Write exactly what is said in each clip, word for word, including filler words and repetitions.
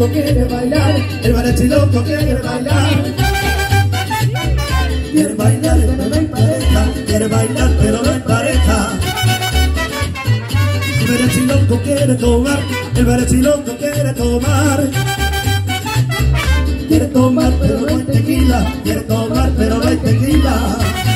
loco quiere bailar, el mariachi loco quiere bailar. Quiere bailar pero no hay pareja, quiere bailar pero no hay pareja. El mariachi loco quiere tomar, el mariachi loco quiere tomar. Quiere tomar pero no hay tequila, quiere tomar pero no hay tequila.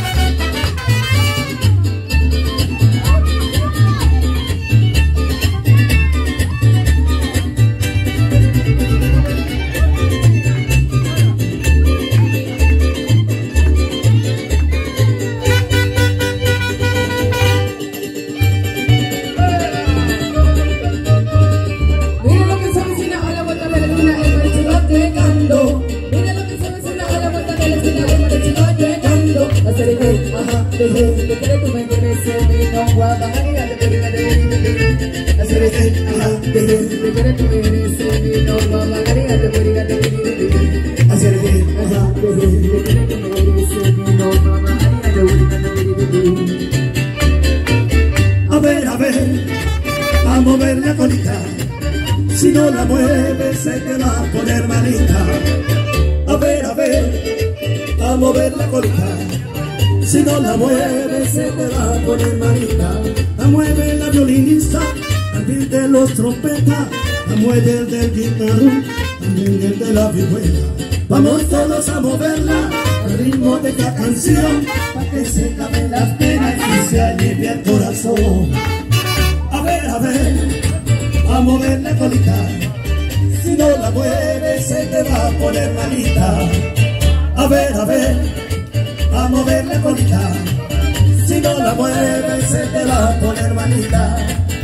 A ver, a ver, a mover la colita, si no la mueves se te va a poner malita. A ver, a ver, a mover la colita, si no la mueves se te va a poner malita. La mueve la violinista, también de los trompetas, la mueve el del guitarrón, también el de la vihuela. Vamos todos a moverla al ritmo de esta canción, para que se acaben las penas y se alivie el corazón. A ver, a ver, a mover la colita, si no la mueves se te va a poner malita. A ver, a ver, a mover la colita, si no la mueves se te va a poner malita.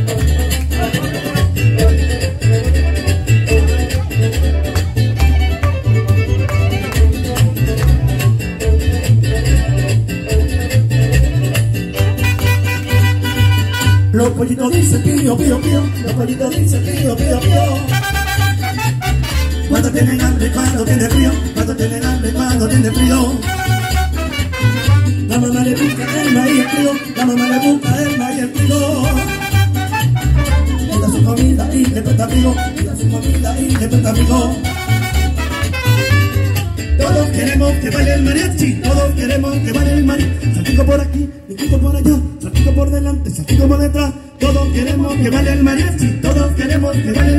Los pollitos dicen pío, pío, pío, los pollitos dicen pío, pío, pío. Cuando tienen hambre, cuando tienen frío, cuando tienen hambre, cuando tienen frío. La mamá le busca el maíz y el trigo, la mamá le busca el maíz y el trigo. Le da su comida y le presta abrigo, le da su comida y le presta abrigo. Todos queremos que baile el mariachi, todos queremos que baile el mariachi. Saltico por aquí, saltico por allá, saltico por delante, saltico por detrás. Todos queremos que baile el mariachi, todos queremos que baile